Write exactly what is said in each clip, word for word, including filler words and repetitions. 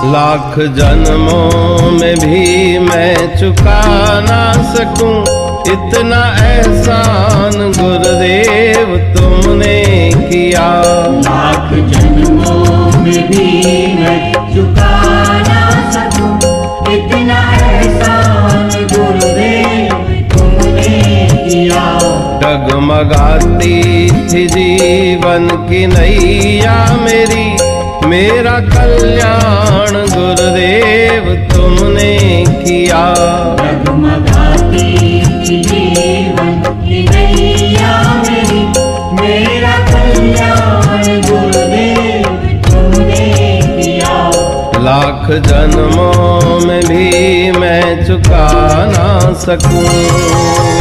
लाख जन्मों में भी मैं चुका ना सकूं इतना एहसान गुरुदेव तुमने किया। लाख जन्मों में भी मैं चुका ना सकूं इतना एहसान गुरुदेव तुमने किया। डगमगाती थी जीवन की नैया मेरी, मेरा कल्याण गुरुदेव तुमने किया। डगमगाती थी जीवन की नैया मेरी, मेरा कल्याण गुरुदेव तुमने किया। लाख जन्मों में भी मैं चुका ना सकूं।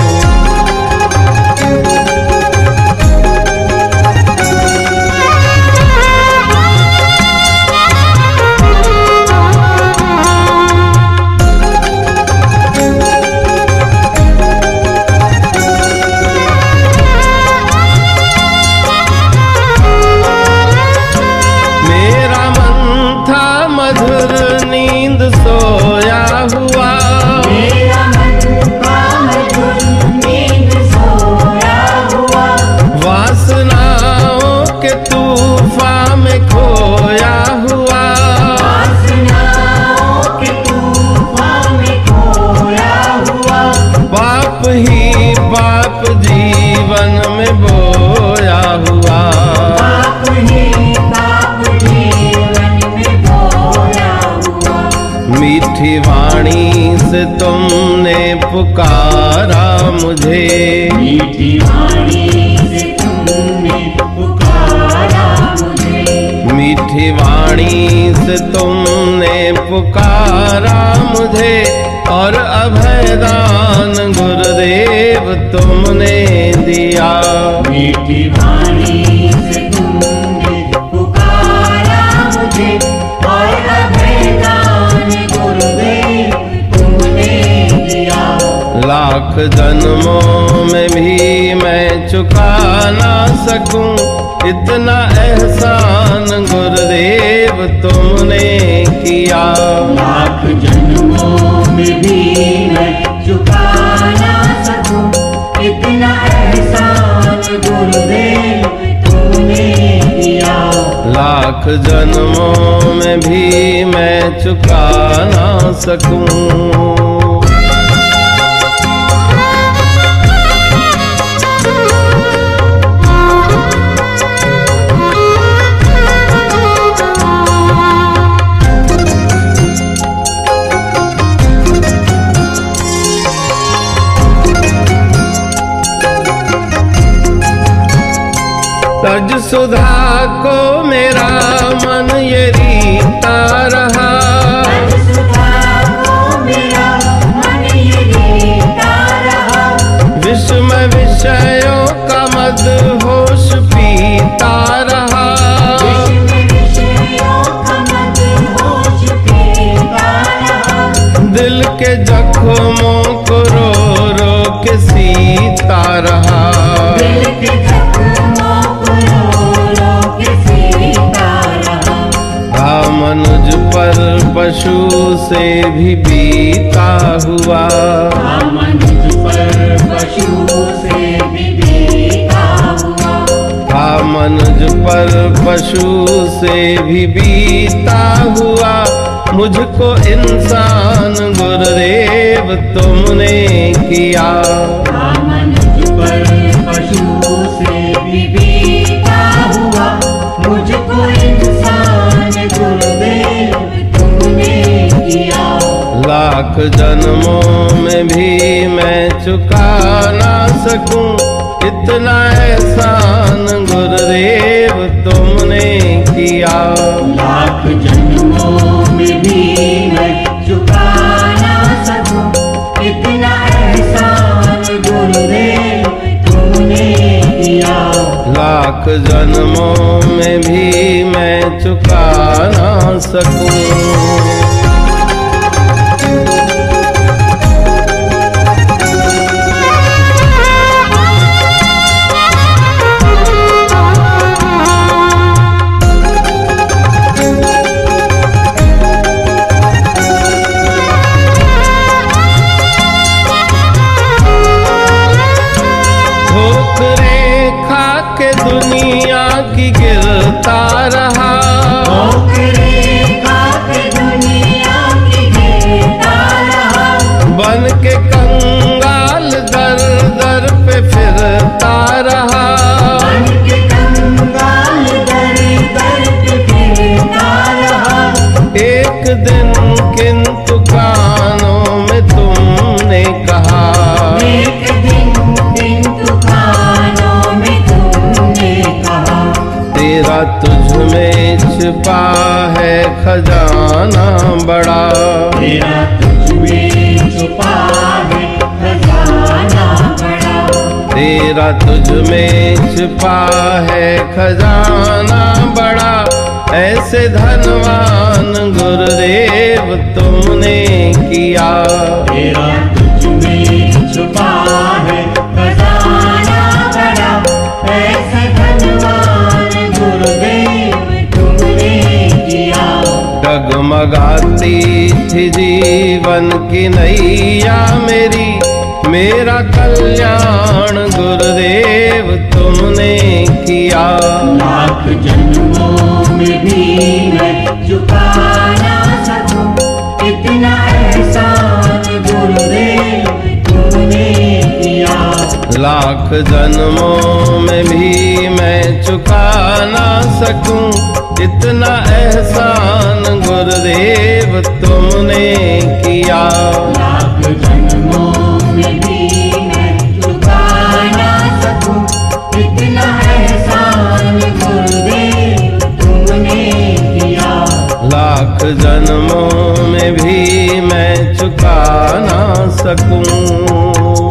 सोया हुआ मेरा मन का मधुर नींद सोया हुआ, वासनाओं के तूफान में खोया हुआ। वासनाओं के तूफान में खोया हुआ, पाप ही पाप जीवन में बोया हुआ। पाप ही पाप जीवन में बोया हुआ। मीठी वाणी से तुमने पुकारा मुझे, मीठी वाणी से तुमने पुकारा मुझे, मीठी वाणी से तुमने पुकारा मुझे। और अभयदान गुरुदेव तुमने दिया। मीठी वाणी से तुमने पुकारा मुझे और अभयदान गुरुदेव तुमने दिया। लाख जन्मों में भी मैं चुका ना सकूं इतना एहसान गुरुदेव तुमने किया। लाख जन्मों में भी मैं चुका ना सकूं इतना एहसान गुरुदेव तुमने किया। लाख जन्मों में भी मैं चुका ना सकूं। तज सुधा को मेरा मन ये रीता रहा, तज सुधा को मेरा मन ये रीता रहा। विषम विषयों का मदहोश पीता रहा। विषम विषयों का मदहोश पीता रहा। दिल के जख्मों को रो रो के सीता रहा। दिल के जख्मों को रो रो के सीता रहा। था मनुज पर पशु से भी बीता हुआ, था मनुज पर पशु से भी बीता हुआ। था मनुज पर पशु से भी बीता हुआ। मुझको इंसान गुरुदेव तुमने किया। था मनुज पर पशु से भी बीता हुआ। मुझको इंसान गुरुदेव तुमने किया। लाख जन्मों में भी मैं चुका ना सकूं इतना एहसान गुरुदेव तुमने किया। लाख जन्मों में भी मैं चुका ना सकूं इतना एहसान गुरुदेव तुमने किया। लाख जन्मों में भी मैं चुका ना सकूं। रहा। मन के कंगाल दर दर पे फिरता रहा। एक दिन किंतु कानों में तुमने कहा, एक दिन किंतु कानों में तुमने कहा, तेरा तुझ में छिपा है खजाना बड़ा। तेरा तुझ में छुपा है खजाना बड़ा। तेरा तुझ में छिपा है खजाना बड़ा। ऐसे धनवान गुरुदेव तुमने किया। तेरा तुझ में छुपा है खजाना बड़ा। ऐसे धनवान गुरुदेव तुमने किया। डगमगाती थी जीवन की नैया मेरी, मेरा कल्याण गुरुदेव तुमने किया। लाख जन्मों में भी मैं चुका ना सकूं इतना एहसान गुरुदेव तुमने किया। लाख जन्मों में भी मैं चुका ना सकूं इतना एहसान गुरुदेव तुमने किया। लाख जन्मों में भी मैं चुका ना सकूं इतना एहसान गुरुदेव तुमने किया। लाख जन्मों में भी मैं चुका ना सकूं।